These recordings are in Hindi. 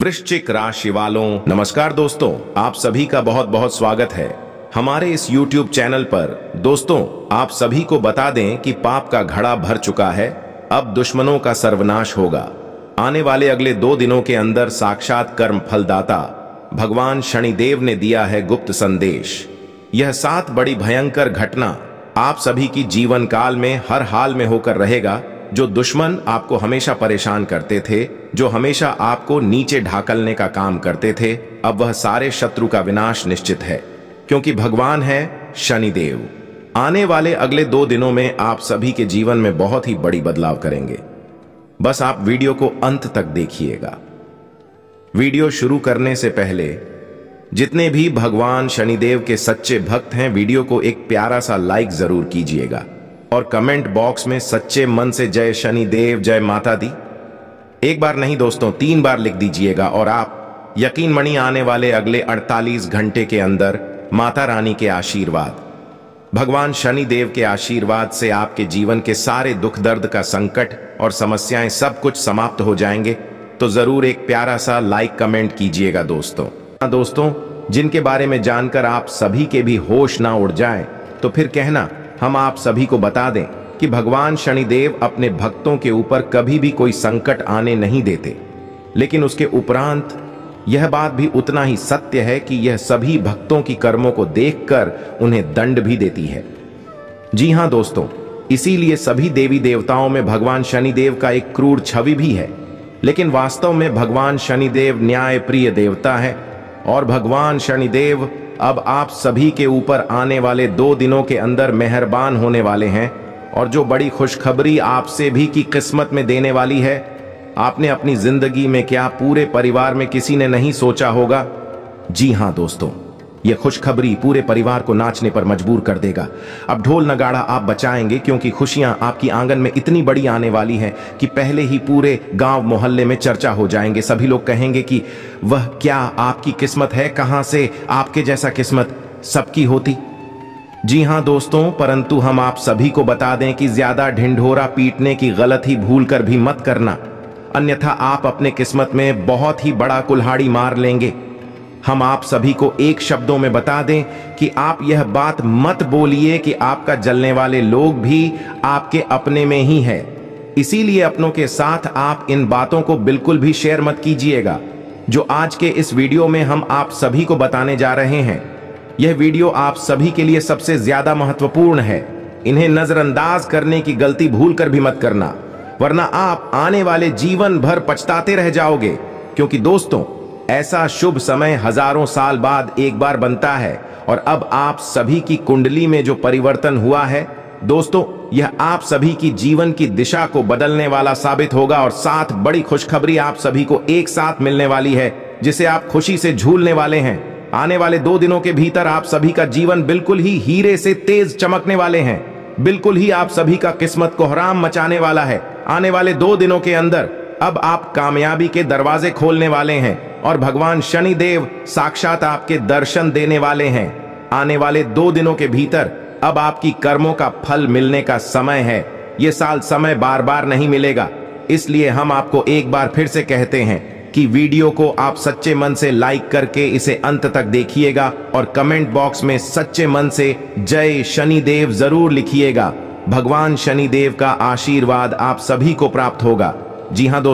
वृश्चिक राशि वालों, नमस्कार दोस्तों, आप सभी का बहुत बहुत स्वागत है हमारे इस YouTube चैनल पर। दोस्तों, आप सभी को बता दें कि पाप का घड़ा भर चुका है, अब दुश्मनों का सर्वनाश होगा। आने वाले अगले 2 दिनों के अंदर साक्षात कर्म फलदाता भगवान शनिदेव ने दिया है गुप्त संदेश। यह 7 बड़ी भयंकर घटना आप सभी की जीवन काल में हर हाल में होकर रहेगा। जो दुश्मन आपको हमेशा परेशान करते थे, जो हमेशा आपको नीचे ढाकलने का काम करते थे, अब वह सारे शत्रु का विनाश निश्चित है, क्योंकि भगवान है शनिदेव। आने वाले अगले 2 दिनों में आप सभी के जीवन में बहुत ही बड़ी बदलाव करेंगे। बस आप वीडियो को अंत तक देखिएगा। वीडियो शुरू करने से पहले जितने भी भगवान शनिदेव के सच्चे भक्त हैं, वीडियो को एक प्यारा सा लाइक जरूर कीजिएगा और कमेंट बॉक्स में सच्चे मन से जय शनिदेव, जय माता दी एक बार नहीं दोस्तों 3 बार लिख दीजिएगा। और आप यकीन मानिए, आने वाले अगले 48 घंटे के अंदर माता रानी के आशीर्वाद, भगवान शनिदेव के आशीर्वाद से आपके जीवन के सारे दुख दर्द का संकट और समस्याएं सब कुछ समाप्त हो जाएंगे। तो जरूर एक प्यारा सा लाइक कमेंट कीजिएगा दोस्तों, जिनके बारे में जानकर आप सभी के भी होश ना उड़ जाए, तो फिर कहना हम आप सभी को बता दें कि भगवान शनिदेव अपने भक्तों के ऊपर कभी भी कोई संकट आने नहीं देते, लेकिन उसके उपरांत यह बात भी उतना ही सत्य है कि यह सभी भक्तों की कर्मों को देखकर उन्हें दंड भी देती है। जी हां दोस्तों, इसीलिए सभी देवी देवताओं में भगवान शनिदेव का एक क्रूर छवि भी है, लेकिन वास्तव में भगवान शनिदेव न्याय प्रिय देवता है। और भगवान शनिदेव अब आप सभी के ऊपर आने वाले 2 दिनों के अंदर मेहरबान होने वाले हैं। और जो बड़ी खुशखबरी आपसे भी की किस्मत में देने वाली है, आपने अपनी जिंदगी में क्या पूरे परिवार में किसी ने नहीं सोचा होगा। जी हां दोस्तों, यह खुशखबरी पूरे परिवार को नाचने पर मजबूर कर देगा। अब ढोल नगाड़ा आप बचाएंगे, क्योंकि खुशियां आपकी आंगन में इतनी बड़ी आने वाली हैं कि पहले ही पूरे गांव मोहल्ले में चर्चा हो जाएंगे। सभी लोग कहेंगे कि वह क्या आपकी किस्मत है, कहां से आपके जैसा किस्मत सबकी होती। जी हां दोस्तों, परंतु हम आप सभी को बता दें कि ज्यादा ढिंढोरा पीटने की गलती भूल कर भी मत करना, अन्यथा आप अपने किस्मत में बहुत ही बड़ा कुल्हाड़ी मार लेंगे। हम आप सभी को एक शब्दों में बता दें कि आप यह बात मत बोलिए कि आपका जलने वाले लोग भी आपके अपने में ही है। इसीलिए अपनों के साथ आप इन बातों को बिल्कुल भी शेयर मत कीजिएगा, जो आज के इस वीडियो में हम आप सभी को बताने जा रहे हैं। यह वीडियो आप सभी के लिए सबसे ज्यादा महत्वपूर्ण है। इन्हें नजरअंदाज करने की गलती भूल कर भी मत करना, वरना आप आने वाले जीवन भर पछताते रह जाओगे। क्योंकि दोस्तों, ऐसा शुभ समय हजारों साल बाद एक बार बनता है। और अब आप सभी की कुंडली में जो परिवर्तन हुआ है दोस्तों, यह आप सभी की जीवन की दिशा को बदलने वाला साबित होगा। और 7 बड़ी खुशखबरी आप सभी को एक साथ मिलने वाली है, जिसे आप खुशी से झूलने वाले हैं। आने वाले 2 दिनों के भीतर आप सभी का जीवन बिल्कुल ही हीरे से तेज चमकने वाले हैं। बिल्कुल ही आप सभी का किस्मत कोहराम मचाने वाला है। आने वाले 2 दिनों के अंदर अब आप कामयाबी के दरवाजे खोलने वाले हैं और भगवान शनिदेव साक्षात आपके दर्शन देने वाले हैं। आने वाले 2 दिनों के भीतर अब आपकी कर्मों का फल मिलने का समय है। यह साल समय बार बार नहीं मिलेगा, इसलिए हम आपको एक बार फिर से कहते हैं कि वीडियो को आप सच्चे मन से लाइक करके इसे अंत तक देखिएगा और कमेंट बॉक्स में सच्चे मन से जय शनिदेव जरूर लिखिएगा। भगवान शनिदेव का आशीर्वाद आप सभी को प्राप्त होगा। जी हां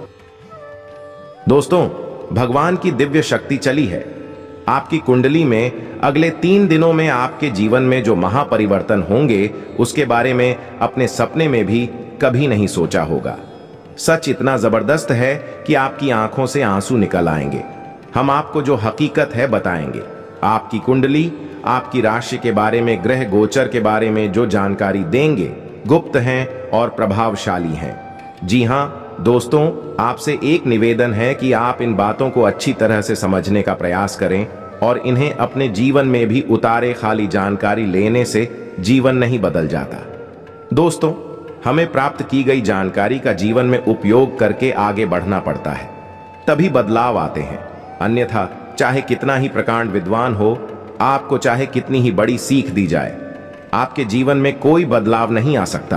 दोस्तों, भगवान की दिव्य शक्ति चली है आपकी कुंडली में। अगले 3 दिनों में आपके जीवन में जो महापरिवर्तन होंगे, उसके बारे में अपने सपने में भी कभी नहीं सोचा होगा। सच इतना जबरदस्त है कि आपकी आंखों से आंसू निकल आएंगे। हम आपको जो हकीकत है बताएंगे। आपकी कुंडली, आपकी राशि के बारे में, ग्रह गोचर के बारे में जो जानकारी देंगे, गुप्त हैं और प्रभावशाली हैं। जी हां दोस्तों, आपसे एक निवेदन है कि आप इन बातों को अच्छी तरह से समझने का प्रयास करें और इन्हें अपने जीवन में भी उतारे। खाली जानकारी लेने से जीवन नहीं बदल जाता दोस्तों, हमें प्राप्त की गई जानकारी का जीवन में उपयोग करके आगे बढ़ना पड़ता है, तभी बदलाव आते हैं। अन्यथा चाहे कितना ही प्रकांड विद्वान हो, आपको चाहे कितनी ही बड़ी सीख दी जाए, आपके जीवन में कोई बदलाव नहीं आ सकता।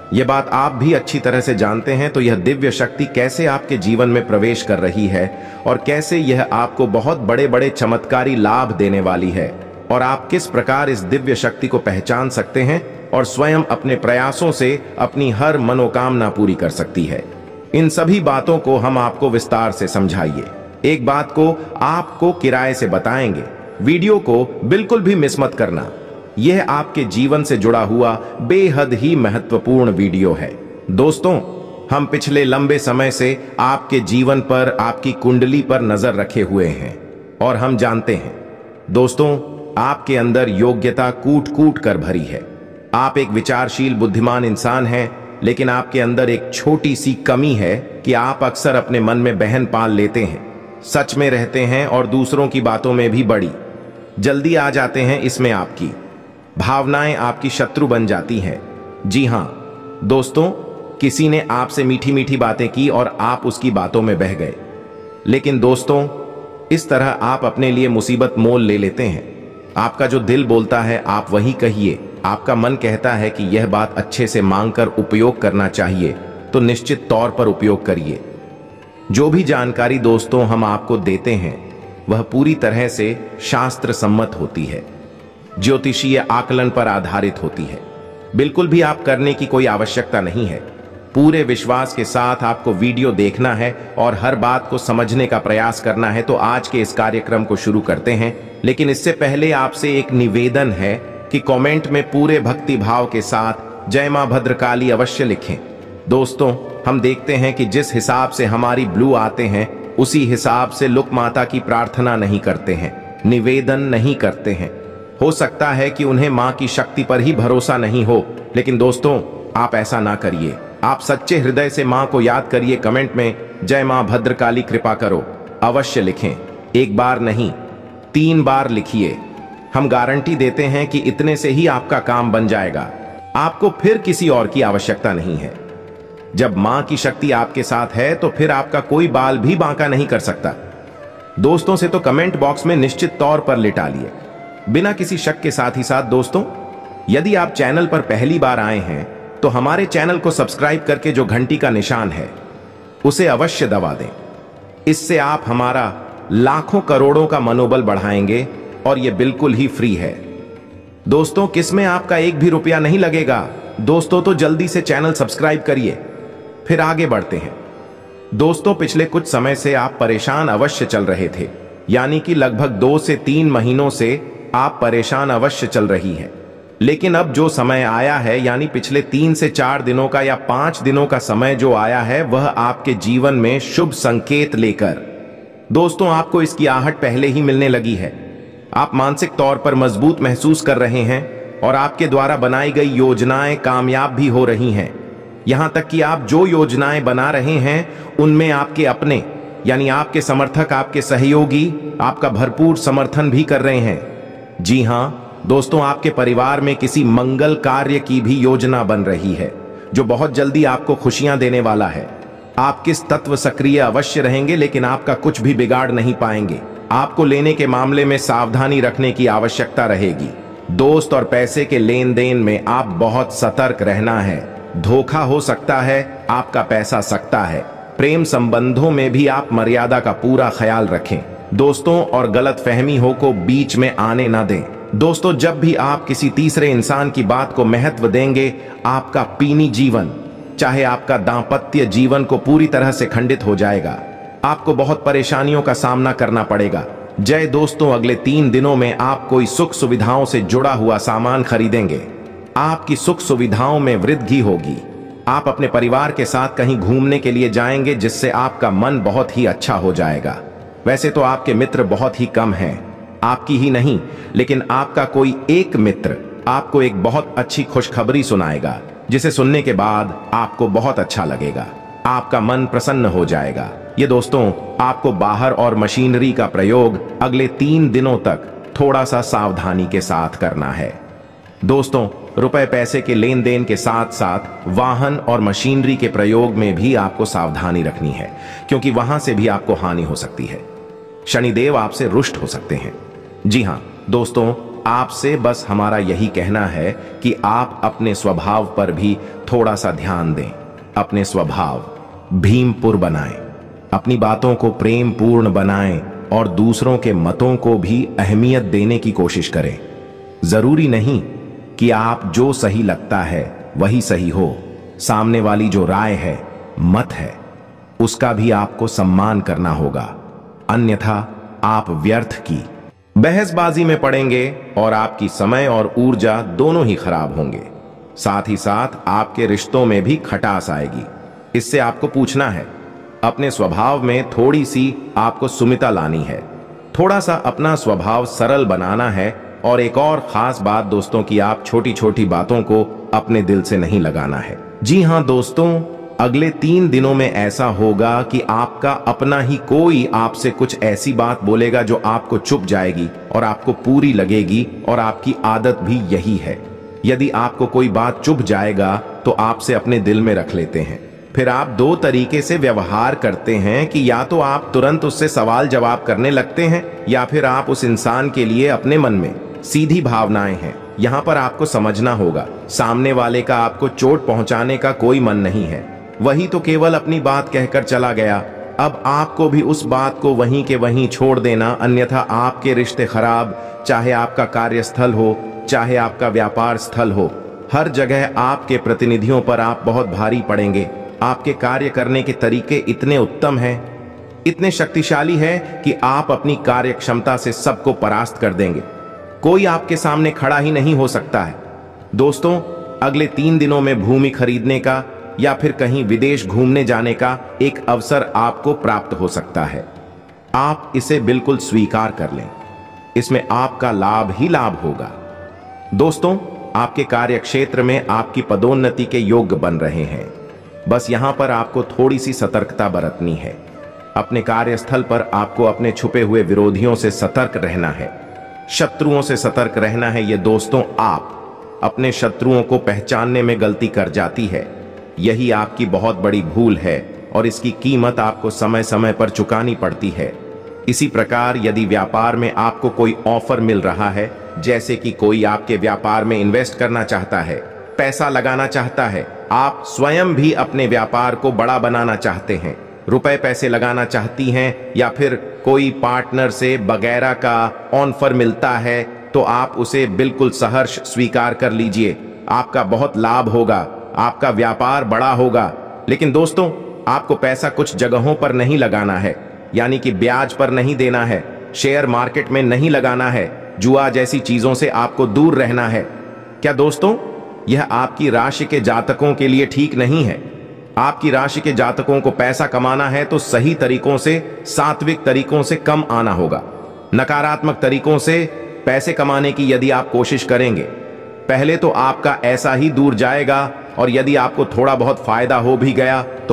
ये बात आप भी अच्छी तरह से जानते हैं, तो यह दिव्य शक्ति कैसे आपके जीवन में प्रवेश कर रही है और कैसे यह आपको बहुत बड़े बड़े चमत्कारी लाभ देने वाली है, और आप किस प्रकार इस दिव्य शक्ति को पहचान सकते हैं और स्वयं अपने प्रयासों से अपनी हर मनोकामना पूरी कर सकती है। इन सभी बातों को हम आपको विस्तार से समझाइए। एक बात को आपको किराए से बताएंगे, वीडियो को बिल्कुल भी मिस मत करना। यह आपके जीवन से जुड़ा हुआ बेहद ही महत्वपूर्ण वीडियो है। दोस्तों, हम पिछले लंबे समय से आपके जीवन पर, आपकी कुंडली पर नजर रखे हुए हैं और हम जानते हैं दोस्तों, आपके अंदर योग्यता कूट कूट कर भरी है। आप एक विचारशील बुद्धिमान इंसान हैं, लेकिन आपके अंदर एक छोटी सी कमी है कि आप अक्सर अपने मन में बहन पाल लेते हैं, सच में रहते हैं और दूसरों की बातों में भी बड़ी जल्दी आ जाते हैं। इसमें आपकी भावनाएं आपकी शत्रु बन जाती हैं। जी हां दोस्तों, किसी ने आपसे मीठी मीठी बातें की और आप उसकी बातों में बह गए, लेकिन दोस्तों इस तरह आप अपने लिए मुसीबत मोल ले लेते हैं। आपका जो दिल बोलता है आप वही कहिए। आपका मन कहता है कि यह बात अच्छे से मांगकर उपयोग करना चाहिए, तो निश्चित तौर पर उपयोग करिए। जो भी जानकारी दोस्तों हम आपको देते हैं वह पूरी तरह से शास्त्र सम्मत होती है, ज्योतिषीय आकलन पर आधारित होती है। बिल्कुल भी आप करने की कोई आवश्यकता नहीं है। पूरे विश्वास के साथ आपको वीडियो देखना है और हर बात को समझने का प्रयास करना है। तो आज के इस कार्यक्रम को शुरू करते हैं, लेकिन इससे पहले आपसे एक निवेदन है कि कमेंट में पूरे भक्ति भाव के साथ जय मां भद्रकाली अवश्य लिखें। दोस्तों, हम देखते हैं कि जिस हिसाब से हमारी ब्लू आते हैं उसी हिसाब से लुक माता की प्रार्थना नहीं करते हैं, निवेदन नहीं करते हैं। हो सकता है कि उन्हें मां की शक्ति पर ही भरोसा नहीं हो, लेकिन दोस्तों आप ऐसा ना करिए। आप सच्चे हृदय से मां को याद करिए। कमेंट में जय मां भद्रकाली कृपा करो अवश्य लिखें। एक बार नहीं 3 बार लिखिए। हम गारंटी देते हैं कि इतने से ही आपका काम बन जाएगा। आपको फिर किसी और की आवश्यकता नहीं है। जब मां की शक्ति आपके साथ है तो फिर आपका कोई बाल भी बांका नहीं कर सकता। दोस्तों से तो कमेंट बॉक्स में निश्चित तौर पर लिटा लिए, बिना किसी शक के। साथ ही साथ दोस्तों, यदि आप चैनल पर पहली बार आए हैं तो हमारे चैनल को सब्सक्राइब करके जो घंटी का निशान है उसे अवश्य दबा दें। इससे आप हमारा लाखों करोड़ों का मनोबल बढ़ाएंगे और यह बिल्कुल ही फ्री है। दोस्तों, किसमें आपका एक भी रुपया नहीं लगेगा। दोस्तों तो जल्दी से चैनल सब्सक्राइब करिए, फिर आगे बढ़ते हैं। दोस्तों, पिछले कुछ समय से आप परेशान अवश्य चल रहे थे, यानी कि लगभग 2 से 3 महीनों से आप परेशान अवश्य चल रही है। लेकिन अब जो समय आया है, यानी पिछले 3 से 4 दिनों का या 5 दिनों का समय जो आया है, वह आपके जीवन में शुभ संकेत लेकर, दोस्तों आपको इसकी आहट पहले ही मिलने लगी है। आप मानसिक तौर पर मजबूत महसूस कर रहे हैं और आपके द्वारा बनाई गई योजनाएं कामयाब भी हो रही हैं। यहां तक कि आप जो योजनाएं बना रहे हैं उनमें आपके अपने, यानी आपके समर्थक, आपके सहयोगी आपका भरपूर समर्थन भी कर रहे हैं। जी हां दोस्तों, आपके परिवार में किसी मंगल कार्य की भी योजना बन रही है जो बहुत जल्दी आपको खुशियां देने वाला है। आप किस तत्व सक्रिय अवश्य रहेंगे, लेकिन आपका कुछ भी बिगाड़ नहीं पाएंगे। आपको लेने के मामले में सावधानी रखने की आवश्यकता रहेगी। दोस्त और पैसे के लेन देन में आप बहुत सतर्क रहना है। धोखा हो सकता है, आपका पैसा सकता है। प्रेम संबंधों में भी आप मर्यादा का पूरा ख्याल रखें दोस्तों, और गलत फहमी हो को बीच में आने ना दें। दोस्तों, जब भी आप किसी तीसरे इंसान की बात को महत्व देंगे, आपका पीनी जीवन, चाहे आपका दांपत्य जीवन को पूरी तरह से खंडित हो जाएगा। आपको बहुत परेशानियों का सामना करना पड़ेगा। जय दोस्तों, अगले 3 दिनों में आप कोई सुख सुविधाओं से जुड़ा हुआ सामान खरीदेंगे। आपकी सुख सुविधाओं में वृद्धि होगी। आप अपने परिवार के साथ कहीं घूमने के लिए जाएंगे, जिससे आपका मन बहुत ही अच्छा हो जाएगा। वैसे तो आपके मित्र बहुत ही कम हैं, आपकी ही नहीं, लेकिन आपका कोई एक मित्र आपको एक बहुत अच्छी खुशखबरी सुनाएगा, जिसे सुनने के बाद आपको बहुत अच्छा लगेगा। आपका मन प्रसन्न हो जाएगा। ये दोस्तों, आपको बाहर और मशीनरी का प्रयोग अगले 3 दिनों तक थोड़ा सा सावधानी के साथ करना है। दोस्तों, रुपए पैसे के लेन देन के साथ साथ वाहन और मशीनरी के प्रयोग में भी आपको सावधानी रखनी है, क्योंकि वहां से भी आपको हानि हो सकती है। शनिदेव आपसे रुष्ट हो सकते हैं। जी हां दोस्तों, आपसे बस हमारा यही कहना है कि आप अपने स्वभाव पर भी थोड़ा सा ध्यान दें। अपने स्वभाव भीमपुर बनाएं, अपनी बातों को प्रेम पूर्ण बनाएं और दूसरों के मतों को भी अहमियत देने की कोशिश करें। जरूरी नहीं कि आप जो सही लगता है वही सही हो। सामने वाली जो राय है, मत है, उसका भी आपको सम्मान करना होगा, अन्यथा आप व्यर्थ की बहसबाजी में पड़ेंगे और आपकी समय और ऊर्जा दोनों ही खराब होंगे। साथ ही साथ आपके रिश्तों में भी खटास आएगी। इससे आपको पूछना है, अपने स्वभाव में थोड़ी सी आपको सुमिता लानी है, थोड़ा सा अपना स्वभाव सरल बनाना है। और एक और खास बात दोस्तों कि आप छोटी छोटी बातों को अपने दिल से नहीं लगाना है। जी हां दोस्तों, अगले 3 दिनों में ऐसा होगा कि आपका अपना ही कोई आपसे कुछ ऐसी बात बोलेगा जो आपको चुभ जाएगी और आपको पूरी लगेगी, और आपकी आदत भी यही है। यदि आपको कोई बात चुभ जाएगा तो आपसे अपने दिल में रख लेते हैं। फिर आप 2 तरीके से व्यवहार करते हैं कि या तो आप तुरंत उससे सवाल जवाब करने लगते हैं, या फिर आप उस इंसान के लिए अपने मन में सीधी भावनाएं हैं। यहाँ पर आपको समझना होगा, सामने वाले का आपको चोट पहुंचाने का कोई मन नहीं है, वही तो केवल अपनी बात कहकर चला गया। अब आपको भी उस बात को वहीं के वहीं छोड़ देना, अन्यथा आपके रिश्ते खराब, चाहे आपका कार्यस्थल हो, चाहे आपका व्यापार स्थल हो, हर जगह आपके प्रतिनिधियों पर आप बहुत भारी पड़ेंगे। आपके कार्य करने के तरीके इतने उत्तम हैं, इतने शक्तिशाली हैं कि आप अपनी कार्य क्षमता से सबको परास्त कर देंगे। कोई आपके सामने खड़ा ही नहीं हो सकता है। दोस्तों, अगले 3 दिनों में भूमि खरीदने का या फिर कहीं विदेश घूमने जाने का एक अवसर आपको प्राप्त हो सकता है। आप इसे बिल्कुल स्वीकार कर लें, इसमें आपका लाभ ही लाभ होगा। दोस्तों, आपके कार्य क्षेत्र में आपकी पदोन्नति के योग्य बन रहे हैं। बस यहां पर आपको थोड़ी सी सतर्कता बरतनी है। अपने कार्यस्थल पर आपको अपने छुपे हुए विरोधियों से सतर्क रहना है, शत्रुओं से सतर्क रहना है। ये दोस्तों, आप अपने शत्रुओं को पहचानने में गलती कर जाती है। यही आपकी बहुत बड़ी भूल है और इसकी कीमत आपको समय समय पर चुकानी पड़ती है। इसी प्रकार यदि व्यापार में आपको कोई ऑफर मिल रहा है, जैसे कि कोई आपके व्यापार में इन्वेस्ट करना चाहता है, पैसा लगाना चाहता है, आप स्वयं भी अपने व्यापार को बड़ा बनाना चाहते हैं, रुपए पैसे लगाना चाहती हैं, या फिर कोई पार्टनर से वगैरह का ऑफर मिलता है, तो आप उसे बिल्कुल सहर्ष स्वीकार कर लीजिए। आपका बहुत लाभ होगा, आपका व्यापार बड़ा होगा। लेकिन दोस्तों, आपको पैसा कुछ जगहों पर नहीं लगाना है, यानी कि ब्याज पर नहीं देना है, शेयर मार्केट में नहीं लगाना है, जुआ जैसी चीजों से आपको दूर रहना है। क्या दोस्तों, यह आपकी राशि के जातकों के लिए ठीक नहीं है? आपकी राशि के जातकों को पैसा कमाना है तो सही तरीकों से, सात्विक तरीकों से कम आना होगा। नकारात्मक तरीकों से पैसे कमाने की यदि आप कोशिश करेंगे, पहले तो आपका ऐसा ही दूर जाएगा, और यदि आपको थोड़ा बहुत फायदा हो भी गया तो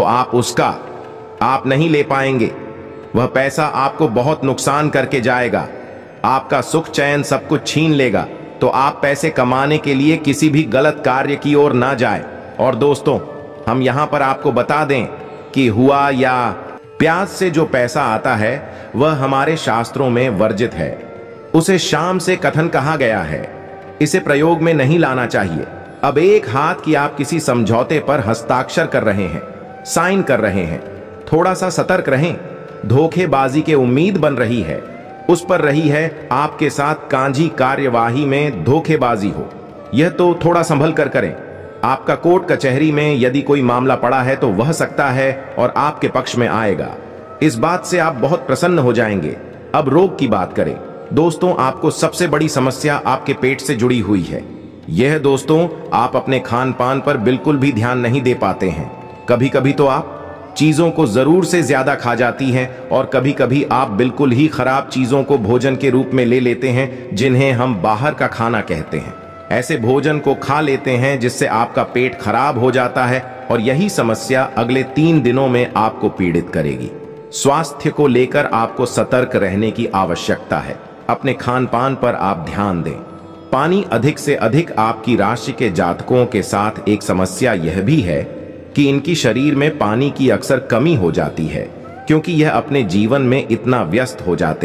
आप नहीं ले पाएंगे। वह पैसा आपको बहुत नुकसान करके जाएगा, आपका सुख चैन सब कुछ छीन लेगा। तो आप पैसे कमाने के लिए किसी भी गलत कार्य की ओर ना जाएं। और दोस्तों, हम यहां पर आपको बता दें कि हुआ या प्याज से जो पैसा आता है वह हमारे शास्त्रों में वर्जित है। उसे शाम से कथन कहा गया है, इसे प्रयोग में नहीं लाना चाहिए। अब एक हाथ की आप किसी समझौते पर हस्ताक्षर कर रहे हैं, साइन कर रहे हैं, थोड़ा सा सतर्क रहें। धोखेबाजी की उम्मीद बन रही है, उस पर रही है आपके साथ कांजी कार्यवाही में धोखेबाजी हो, यह तो थोड़ा संभल कर करें। आपका कोर्ट कचहरी में यदि कोई मामला पड़ा है तो वह सकता है और आपके पक्ष में आएगा। इस बात से आप बहुत प्रसन्न हो जाएंगे। अब रोग की बात करें। दोस्तों, आपको सबसे बड़ी समस्या आपके पेट से जुड़ी हुई है। यह दोस्तों, आप अपने खान पान पर बिल्कुल भी ध्यान नहीं दे पाते हैं। कभी कभी तो आप चीजों को जरूर से ज्यादा खा जाती हैं, और कभी कभी आप बिल्कुल ही खराब चीजों को भोजन के रूप में ले लेते हैं, जिन्हें हम बाहर का खाना कहते हैं। ऐसे भोजन को खा लेते हैं जिससे आपका पेट खराब हो जाता है, और यही समस्या अगले 3 दिनों में आपको पीड़ित करेगी। स्वास्थ्य को लेकर आपको सतर्क रहने की आवश्यकता है। अपने खान पान पर आप ध्यान दें। पानी अधिक से अधिक आपकी राशि के जातकों के साथ एक समस्या यह भी है कि इनकी शरीर में पानी की अक्सर कमी हो जाती है, क्योंकि यह अपने जीवन में इतना व्यस्त हो जाते हैं।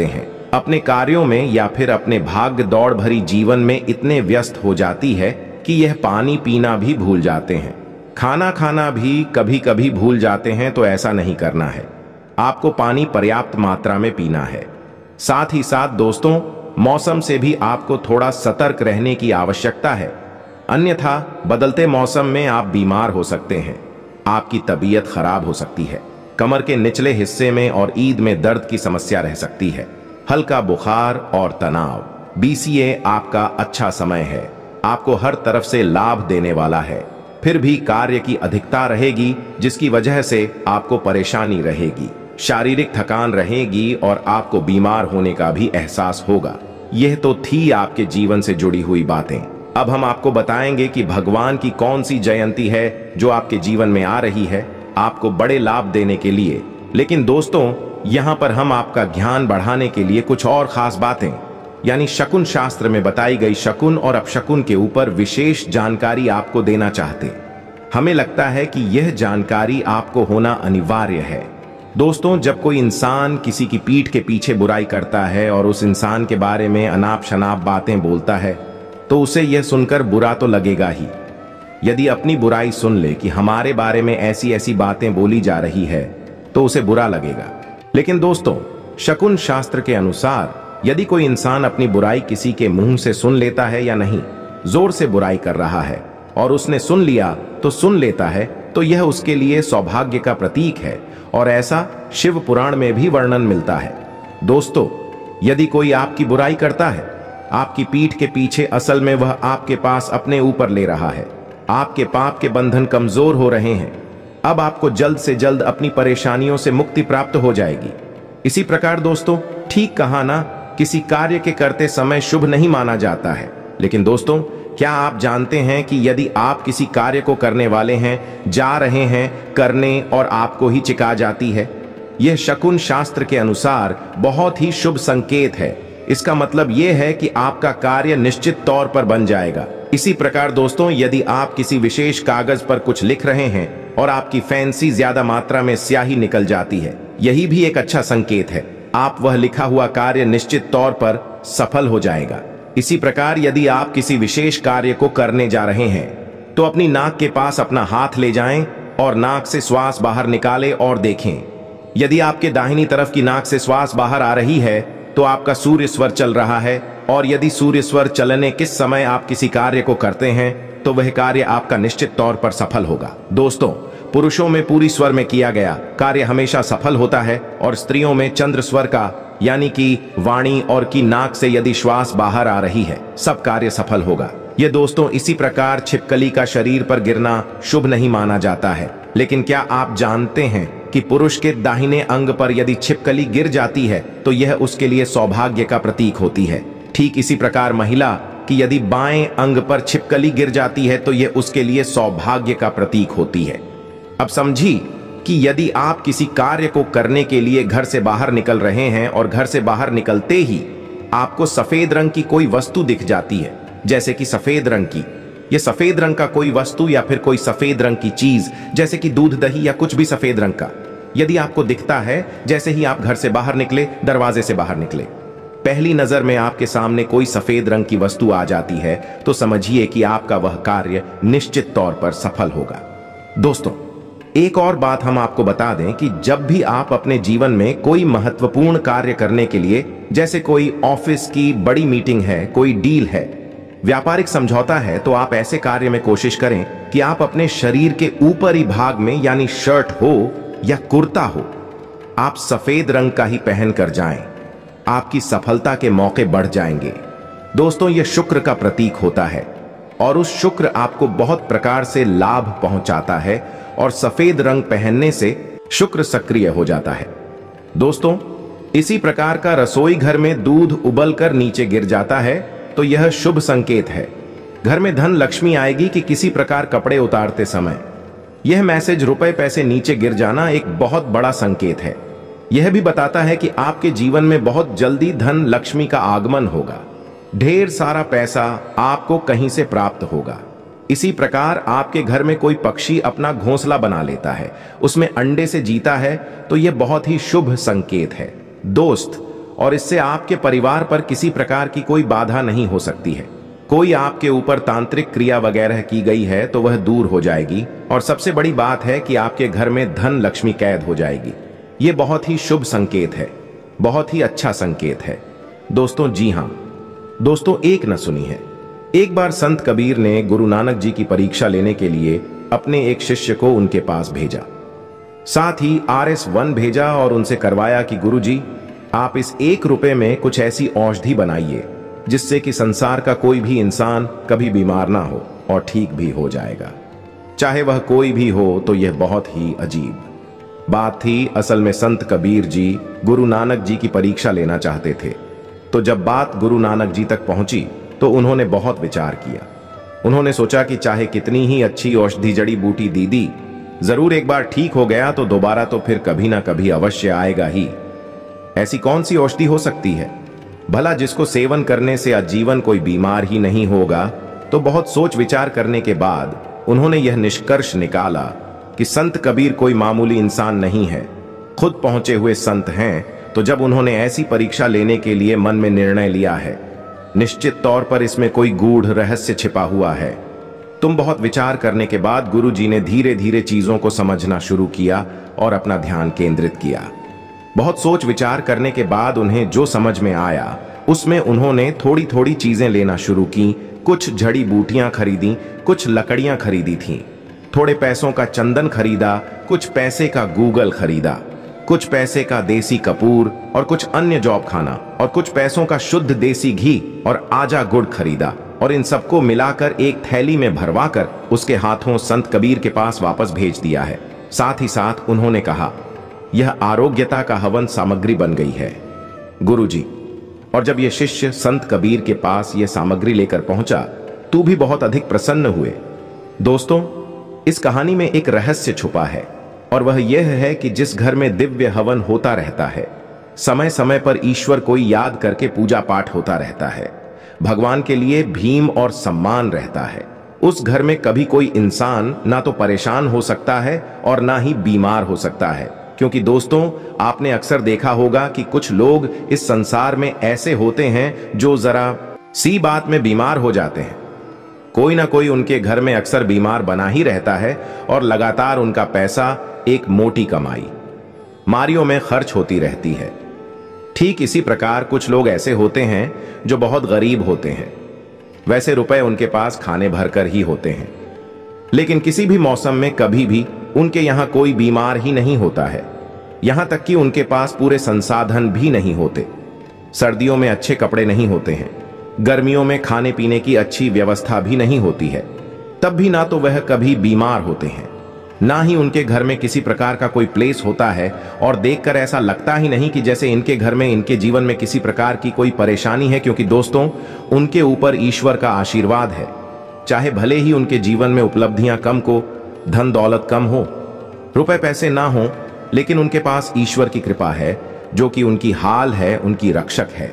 अपने कार्यों में या फिर अपने भाग्य दौड़ भरी जीवन में इतने व्यस्त हो जाती है कि यह पानी पीना भी भूल जाते हैं, खाना खाना भी कभी कभी भूल जाते हैं। तो ऐसा नहीं करना है, आपको पानी पर्याप्त मात्रा में पीना है। साथ ही साथ दोस्तों, मौसम से भी आपको थोड़ा सतर्क रहने की आवश्यकता है, अन्यथा बदलते मौसम में आप बीमार हो सकते हैं, आपकी तबीयत खराब हो सकती है, कमर के निचले हिस्से में और ईद में दर्द की समस्या रह सकती है, हल्का बुखार और तनाव। BCA आपका अच्छा समय है, आपको हर तरफ से लाभ देने वाला है। फिर भी कार्य की अधिकता रहेगी जिसकी वजह से आपको परेशानी रहेगी, शारीरिक थकान रहेगी और आपको बीमार होने का भी एहसास होगा। यह तो थी आपके जीवन से जुड़ी हुई बातें। अब हम आपको बताएंगे कि भगवान की कौन सी जयंती है जो आपके जीवन में आ रही है आपको बड़े लाभ देने के लिए। लेकिन दोस्तों, यहाँ पर हम आपका ज्ञान बढ़ाने के लिए कुछ और खास बातें यानी शकुन शास्त्र में बताई गई शकुन और अपशकुन के ऊपर विशेष जानकारी आपको देना चाहते हैं। हमें लगता है कि यह जानकारी आपको होना अनिवार्य है। दोस्तों, जब कोई इंसान किसी की पीठ के पीछे बुराई करता है और उस इंसान के बारे में अनाप शनाप बातें बोलता है तो उसे यह सुनकर बुरा तो लगेगा ही। यदि अपनी बुराई सुन ले कि हमारे बारे में ऐसी ऐसी बातें बोली जा रही है तो उसे बुरा लगेगा। लेकिन दोस्तों, शकुन शास्त्र के अनुसार यदि कोई इंसान अपनी बुराई किसी के मुंह से सुन लेता है या नहीं, जोर से बुराई कर रहा है और उसने सुन लिया तो सुन लेता है, तो यह उसके लिए सौभाग्य का प्रतीक है और ऐसा शिव पुराण में भी वर्णन मिलता है। दोस्तों, यदि कोई आपकी बुराई करता है आपकी पीठ के पीछे, असल में वह आपके पास अपने ऊपर ले रहा है, आपके पाप के बंधन कमजोर हो रहे हैं। अब आपको जल्द से जल्द अपनी परेशानियों से मुक्ति प्राप्त हो जाएगी। इसी प्रकार दोस्तों, ठीक कहा ना, किसी कार्य के करते समय शुभ नहीं माना जाता है। लेकिन दोस्तों, क्या आप जानते हैं कि यदि आप किसी कार्य को करने वाले हैं, जा रहे हैं करने और आपको ही चिका जाती है, यह शकुन शास्त्र के अनुसार बहुत ही शुभ संकेत है। इसका मतलब यह है कि आपका कार्य निश्चित तौर पर बन जाएगा। इसी प्रकार दोस्तों, यदि आप किसी विशेष कागज पर कुछ लिख रहे हैं और आपकी फैंसी ज्यादा मात्रा में स्याही निकल जाती है, यही भी एक अच्छा संकेत है। आप वह लिखा हुआ कार्य निश्चित तौर पर सफल हो जाएगा। इसी प्रकार यदि आप किसी विशेष कार्य को करने जा रहे हैं तो अपनी नाक के पास अपना हाथ ले जाएं और नाक से श्वास बाहर निकालें और देखें। यदि आपके दाहिनी तरफ की नाक से श्वास बाहर आ रही है तो आपका सूर्य स्वर चल रहा है, और यदि सूर्य स्वर चलने किस समय आप किसी कार्य को करते हैं तो वह कार्य आपका निश्चित तौर पर सफल होगा। दोस्तों, पुरुषों में पूरी स्वर में किया गया कार्य हमेशा सफल होता है और स्त्रियों में चंद्र स्वर का यानी कि वाणी और की नाक से यदि श्वास बाहर आ रही है, सब कार्य सफल होगा। ये दोस्तों, इसी प्रकार छिपकली का शरीर पर गिरना शुभ नहीं माना जाता है। लेकिन क्या आप जानते हैं कि पुरुष के दाहिने अंग पर यदि छिपकली गिर जाती है तो यह उसके लिए सौभाग्य का प्रतीक होती है। ठीक इसी प्रकार महिला कि यदि बाएं अंग पर छिपकली गिर जाती है तो यह उसके लिए सौभाग्य का प्रतीक होती है। अब समझी कि यदि आप किसी कार्य को करने के लिए घर से बाहर निकल रहे हैं और घर से बाहर निकलते ही आपको सफेद रंग की कोई वस्तु दिख जाती है, जैसे कि सफेद रंग की, यह सफेद रंग का कोई वस्तु या फिर कोई सफेद रंग की चीज जैसे कि दूध, दही या कुछ भी सफेद रंग का यदि आपको दिखता है जैसे ही आप घर से बाहर निकले, दरवाजे से बाहर निकले, पहली नजर में आपके सामने कोई सफेद रंग की वस्तु आ जाती है तो समझिए कि आपका वह कार्य निश्चित तौर पर सफल होगा। दोस्तों, एक और बात हम आपको बता दें कि जब भी आप अपने जीवन में कोई महत्वपूर्ण कार्य करने के लिए, जैसे कोई ऑफिस की बड़ी मीटिंग है, कोई डील है, व्यापारिक समझौता है, तो आप ऐसे कार्य में कोशिश करें कि आप अपने शरीर के ऊपरी भाग में यानी शर्ट हो या कुर्ता हो, आप सफेद रंग का ही पहन कर जाएं। आपकी सफलता के मौके बढ़ जाएंगे। दोस्तों, यह शुक्र का प्रतीक होता है और उस शुक्र आपको बहुत प्रकार से लाभ पहुंचाता है और सफेद रंग पहनने से शुक्र सक्रिय हो जाता है। दोस्तों, इसी प्रकार का रसोई घर में दूध उबल कर नीचे गिर जाता है तो यह शुभ संकेत है। घर में धन लक्ष्मी आएगी कि किसी प्रकार कपड़े उतारते समय। यह मैसेज रुपए पैसे नीचे गिर जाना एक बहुत बड़ा संकेत है। यह भी बताता है कि आपके जीवन में बहुत जल्दी धन लक्ष्मी का आगमन होगा, ढेर सारा पैसा आपको कहीं से प्राप्त होगा। इसी प्रकार आपके घर में कोई पक्षी अपना घोंसला बना लेता है, उसमें अंडे से जीता है तो यह बहुत ही शुभ संकेत है। दोस्त, और इससे आपके परिवार पर किसी प्रकार की कोई बाधा नहीं हो सकती है। कोई आपके ऊपर तांत्रिक क्रिया वगैरह की गई है तो वह दूर हो जाएगी, और सबसे बड़ी बात है कि आपके घर में धन लक्ष्मी कैद हो जाएगी। ये बहुत ही शुभ संकेत है, बहुत ही अच्छा संकेत है दोस्तों। जी हाँ दोस्तों, एक न सुनी है। एक बार संत कबीर ने गुरु नानक जी की परीक्षा लेने के लिए अपने एक शिष्य को उनके पास भेजा, साथ ही RS1 भेजा और उनसे करवाया कि गुरुजी, आप इस 1 रुपए में कुछ ऐसी औषधि बनाइए जिससे कि संसार का कोई भी इंसान कभी बीमार ना हो और ठीक भी हो जाएगा, चाहे वह कोई भी हो। तो यह बहुत ही अजीब बात थी। असल में संत कबीर जी गुरु नानक जी की परीक्षा लेना चाहते थे। तो जब बात गुरु नानक जी तक पहुंची तो उन्होंने बहुत विचार किया। उन्होंने सोचा कि चाहे कितनी ही अच्छी औषधि जड़ी बूटी दे दी, जरूर एक बार ठीक हो गया तो दोबारा तो फिर कभी ना कभी अवश्य आएगा ही। ऐसी कौन सी औषधि हो सकती है भला जिसको सेवन करने से आजीवन कोई बीमार ही नहीं होगा। तो बहुत सोच विचार करने के बाद उन्होंने यह निष्कर्ष निकाला कि संत कबीर कोई मामूली इंसान नहीं है, खुद पहुंचे हुए संत हैं। तो जब उन्होंने ऐसी परीक्षा लेने के लिए मन में निर्णय लिया है, निश्चित तौर पर इसमें कोई गूढ़ रहस्य छिपा हुआ है। तुम बहुत विचार करने के बाद गुरु जी ने धीरे धीरे चीजों को समझना शुरू किया और अपना ध्यान केंद्रित किया। बहुत सोच विचार करने के बाद उन्हें जो समझ में आया उसमें उन्होंने थोड़ी थोड़ी चीजें लेना शुरू की। कुछ जड़ी बूटियां खरीदी, कुछ लकड़ियां खरीदी थीं, थोड़े पैसों का चंदन खरीदा, कुछ पैसे का गूगल खरीदा, कुछ पैसे का देसी कपूर और कुछ अन्य जॉब खाना, और कुछ पैसों का शुद्ध देसी घी और आजा गुड़ खरीदा, और इन सबको मिलाकर एक थैली में भरवाकर उसके हाथों संत कबीर के पास वापस भेज दिया है। साथ ही साथ उन्होंने कहा, यह आरोग्यता का हवन सामग्री बन गई है गुरुजी। और जब यह शिष्य संत कबीर के पास यह सामग्री लेकर पहुंचा तो भी बहुत अधिक प्रसन्न हुए। दोस्तों, इस कहानी में एक रहस्य छुपा है, और वह यह है कि जिस घर में दिव्य हवन होता रहता है, समय समय पर ईश्वर को याद करके पूजा पाठ होता रहता है, भगवान के लिए भीम और सम्मान रहता है, उस घर में कभी कोई इंसान ना तो परेशान हो सकता है और ना ही बीमार हो सकता है। क्योंकि दोस्तों, आपने अक्सर देखा होगा कि कुछ लोग इस संसार में ऐसे होते हैं जो जरा सी बात में बीमार हो जाते हैं। कोई ना कोई उनके घर में अक्सर बीमार बना ही रहता है और लगातार उनका पैसा, एक मोटी कमाई, मारियों में खर्च होती रहती है। ठीक इसी प्रकार कुछ लोग ऐसे होते हैं जो बहुत गरीब होते हैं। वैसे रुपए उनके पास खाने भरकर ही होते हैं, लेकिन किसी भी मौसम में कभी भी उनके यहां कोई बीमार ही नहीं होता है। यहां तक कि उनके पास पूरे संसाधन भी नहीं होते। सर्दियों में अच्छे कपड़े नहीं होते हैं, गर्मियों में खाने पीने की अच्छी व्यवस्था भी नहीं होती है। तब भी ना तो वह कभी बीमार होते हैं, ना ही उनके घर में किसी प्रकार का कोई प्लेस होता है, और देखकर ऐसा लगता ही नहीं कि जैसे इनके घर में, इनके जीवन में किसी प्रकार की कोई परेशानी है। क्योंकि दोस्तों, उनके ऊपर ईश्वर का आशीर्वाद है। चाहे भले ही उनके जीवन में उपलब्धियां कम को, धन दौलत कम हो, रुपए पैसे ना हो, लेकिन उनके पास ईश्वर की कृपा है जो कि उनकी हाल है, उनकी रक्षक है।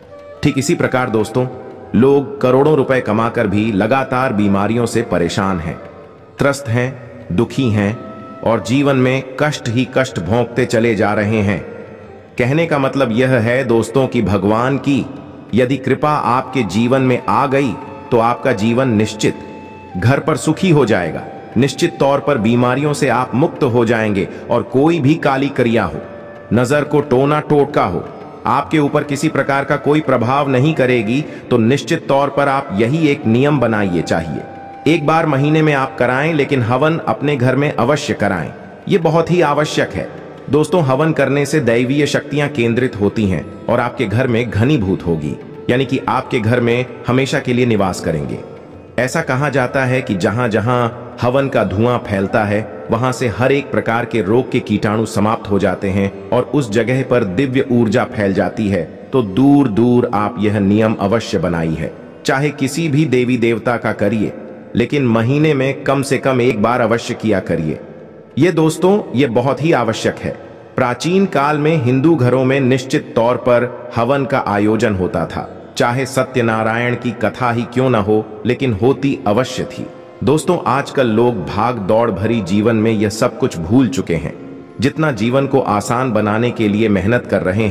ठीक इसी प्रकार दोस्तों, लोग करोड़ों रुपए कमाकर भी लगातार बीमारियों से परेशान हैं, त्रस्त हैं, दुखी हैं, और जीवन में कष्ट ही कष्ट भोंकते चले जा रहे हैं। कहने का मतलब यह है दोस्तों कि भगवान की यदि कृपा आपके जीवन में आ गई तो आपका जीवन निश्चित घर पर सुखी हो जाएगा। निश्चित तौर पर बीमारियों से आप मुक्त हो जाएंगे, और कोई भी काली क्रिया हो, नजर को टोना टोटका हो, आपके ऊपर किसी प्रकार का कोई प्रभाव नहीं करेगी। तो निश्चित तौर पर आप यही एक नियम बनाइए, चाहिए एक बार महीने में आप कराएं, लेकिन हवन अपने घर में अवश्य कराएं। ये बहुत ही आवश्यक है दोस्तों। हवन करने से दैवीय शक्तियां केंद्रित होती हैं और आपके घर में घनीभूत होगी, यानी कि आपके घर में हमेशा के लिए निवास करेंगे। ऐसा कहा जाता है कि जहां जहां हवन का धुआं फैलता है, वहां से हर एक प्रकार के रोग के कीटाणु समाप्त हो जाते हैं और उस जगह पर दिव्य ऊर्जा फैल जाती है। तो दूर दूर आप यह नियम अवश्य बनाई है, चाहे किसी भी देवी देवता का करिए, लेकिन महीने में कम से कम एक बार अवश्य किया करिए। ये दोस्तों, ये बहुत ही आवश्यक है। प्राचीन काल में हिंदू घरों में निश्चित तौर पर हवन का आयोजन होता था, चाहे सत्यनारायण की कथा ही क्यों ना हो, लेकिन होती अवश्य थी। दोस्तों, आजकल लोग भाग दौड़ भरी जीवन में यह सब कुछ भूल चुके हैं। जितना जीवन को आसान बनाने के लिए मेहनत कर रहे हैं,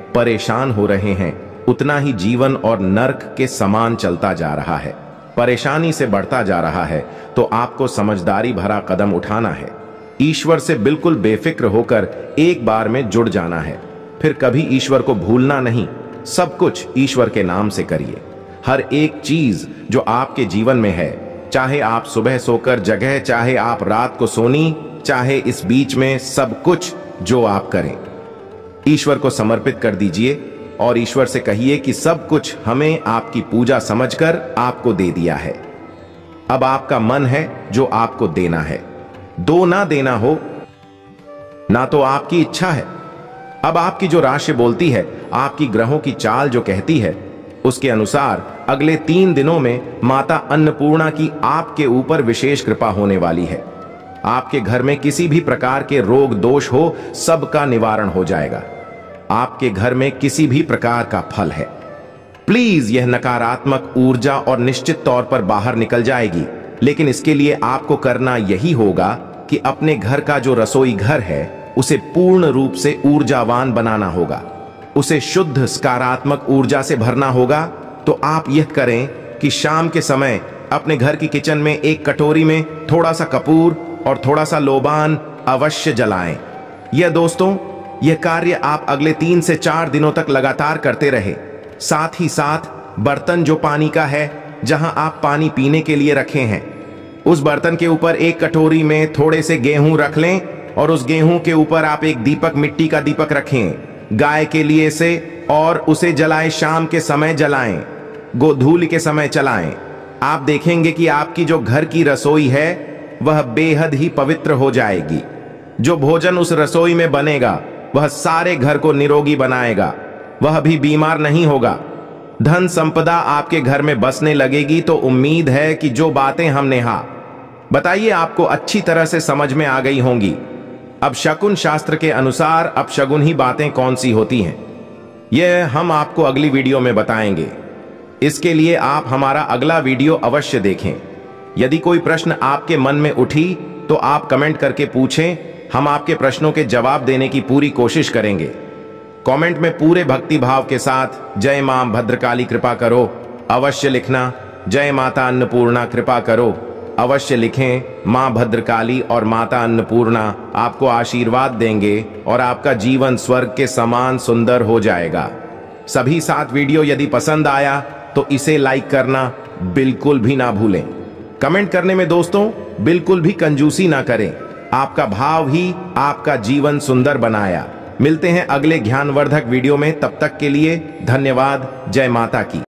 परेशान हो रहे हैं, उतना ही जीवन और नर्क के समान चलता जा रहा है, परेशानी से बढ़ता जा रहा है, तो आपको समझदारी भरा कदम उठाना है। ईश्वर से बिल्कुल बेफिक्र होकर एक बार में जुड़ जाना है। फिर कभी ईश्वर को भूलना नहीं, सब कुछ ईश्वर के नाम से करिए। हर एक चीज जो आपके जीवन में है, चाहे आप सुबह सोकर जगह, चाहे आप रात को सोनी, चाहे इस बीच में, सब कुछ जो आप करें ईश्वर को समर्पित कर दीजिए और ईश्वर से कहिए कि सब कुछ हमें आपकी पूजा समझकर आपको दे दिया है। अब आपका मन है जो आपको देना है, दो ना देना हो ना तो आपकी इच्छा है। अब आपकी जो राशि बोलती है, आपकी ग्रहों की चाल जो कहती है, उसके अनुसार अगले 3 दिनों में माता अन्नपूर्णा की आपके ऊपर विशेष कृपा होने वाली है। आपके घर में किसी भी प्रकार के रोग दोष हो, सबका निवारण हो जाएगा। आपके घर में किसी भी प्रकार का फल है, प्लीज यह नकारात्मक ऊर्जा और निश्चित तौर पर बाहर निकल जाएगी। लेकिन इसके लिए आपको करना यही होगा कि अपने घर का जो रसोई घर है, उसे पूर्ण रूप से ऊर्जावान बनाना होगा, उसे शुद्ध सकारात्मक ऊर्जा से भरना होगा। तो आप यह करें कि शाम के समय अपने घर की किचन में एक कटोरी में थोड़ा सा कपूर और थोड़ा सा लोबान अवश्य जलाएं। यह दोस्तों, यह कार्य आप अगले 3 से 4 दिनों तक लगातार करते रहे। साथ ही साथ बर्तन जो पानी का है, जहां आप पानी पीने के लिए रखे हैं, उस बर्तन के ऊपर एक कटोरी में थोड़े से गेहूं रख लें और उस गेहूं के ऊपर आप एक दीपक, मिट्टी का दीपक रखें गाय के लिए से, और उसे जलाएं। शाम के समय जलाएं, गोधूली के समय चलाएं। आप देखेंगे कि आपकी जो घर की रसोई है वह बेहद ही पवित्र हो जाएगी। जो भोजन उस रसोई में बनेगा वह सारे घर को निरोगी बनाएगा, वह भी बीमार नहीं होगा। धन संपदा आपके घर में बसने लगेगी। तो उम्मीद है कि जो बातें हमने बताइए आपको अच्छी तरह से समझ में आ गई होंगी। अब शकुन शास्त्र के अनुसार अब शगुन ही बातें कौन सी होती हैं, यह हम आपको अगली वीडियो में बताएंगे। इसके लिए आप हमारा अगला वीडियो अवश्य देखें। यदि कोई प्रश्न आपके मन में उठी तो आप कमेंट करके पूछें, हम आपके प्रश्नों के जवाब देने की पूरी कोशिश करेंगे। कमेंट में पूरे भक्ति भाव के साथ जय मां भद्रकाली कृपा करो अवश्य लिखना, जय माता अन्नपूर्णा कृपा करो अवश्य लिखें। मां भद्रकाली और माता अन्नपूर्णा आपको आशीर्वाद देंगे और आपका जीवन स्वर्ग के समान सुंदर हो जाएगा। सभी 7 वीडियो यदि पसंद आया तो इसे लाइक करना बिल्कुल भी ना भूलें। कमेंट करने में दोस्तों बिल्कुल भी कंजूसी ना करें, आपका भाव ही आपका जीवन सुंदर बनाया। मिलते हैं अगले ज्ञानवर्धक वीडियो में, तब तक के लिए धन्यवाद। जय माता की।